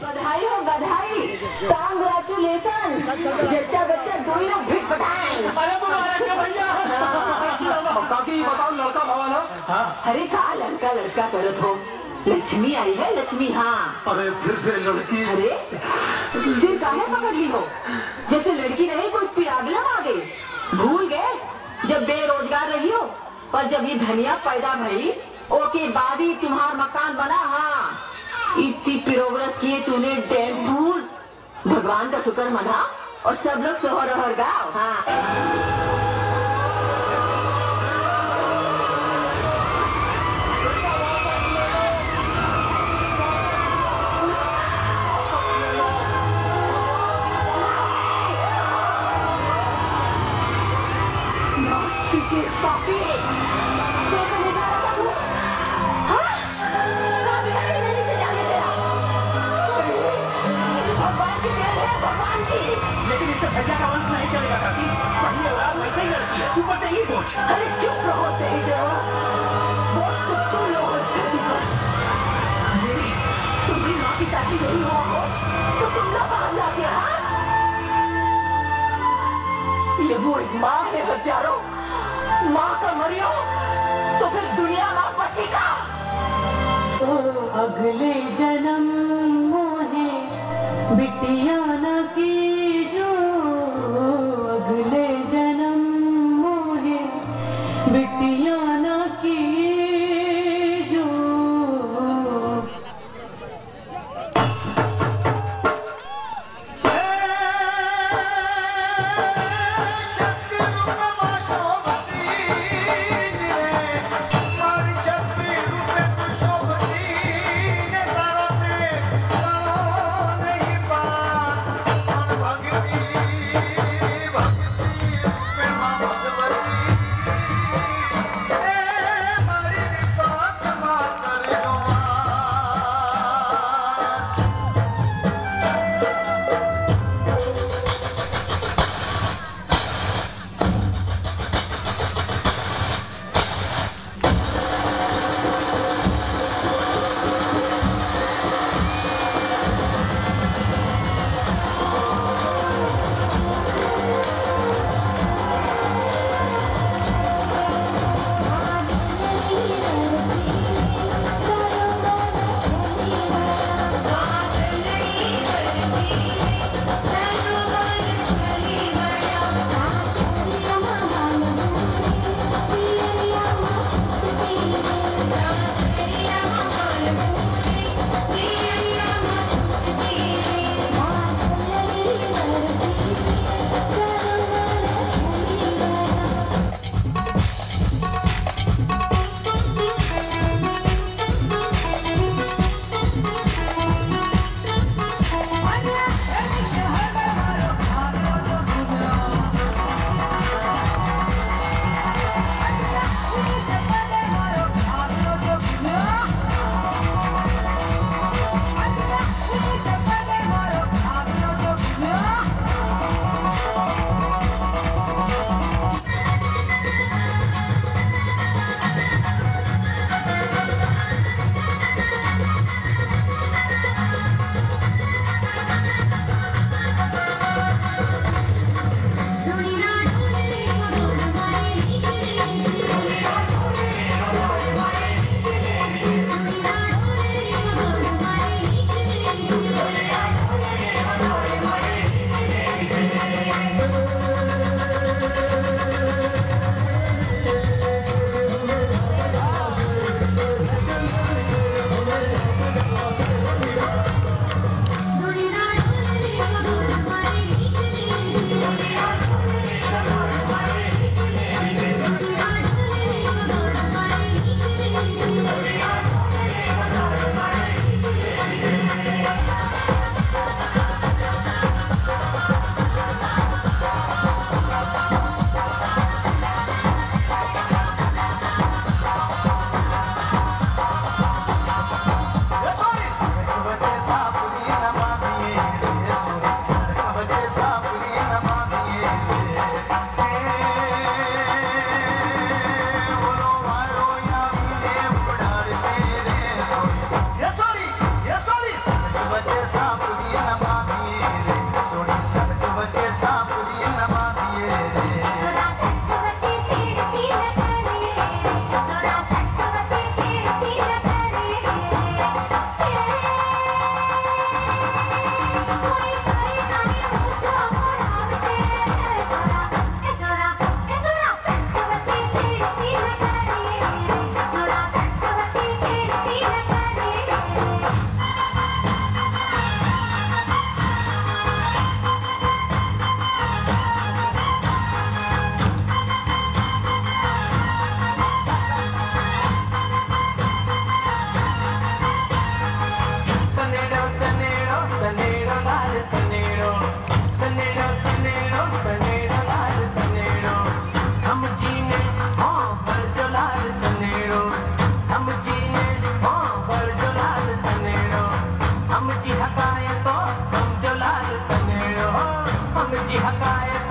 बधाई हो बधाई, कांग्रेचुलेशन। जच्चा बच्चा दो ही लोग भिट पटाएं। अरे मुबारक है भैया। काकी बताओ लड़का भवा ना। अरे कहा लड़का लड़का करत हो, लक्ष्मी आई है लक्ष्मी। हाँ अरे फिर से लड़की। अरे फिर काहे पकड़ ली हो, जैसे लड़की नहीं कोई प्रॉब्लम आ गई। भूल गए जब बेरोजगार रही हो, पर जब ये धनिया पैदा भई ओके बाद ही तुम्हारा मकान बना। हाँ इतनी प्रोग्रेस किए तूने डैम भूल। भगवान का शुक्र मना और सब लोग सोहर ओहर गाओ। हाँ लेकिन इससे भैया का वंश नहीं चलेगा काकी। वही औलाद वैसे ही लड़की है, ऊपर से ही बोझ। अरे चुप रहो तेज बोझ तो तुम लोग मेरी तुम्हारी माँ की शादी नहीं हुआ हो तो तुम लोग कहाँ जाते। ये वो एक माँ है हत्यारों, माँ का मरियो तो फिर दुनिया माँ बचेगा। अगले जन्म मोहे बिटिया न की जो, अगले जन्म मोहे बिटिया न की जो। मारी हम जी हकाए तो हम जो लाल सने हो हम जी हकाए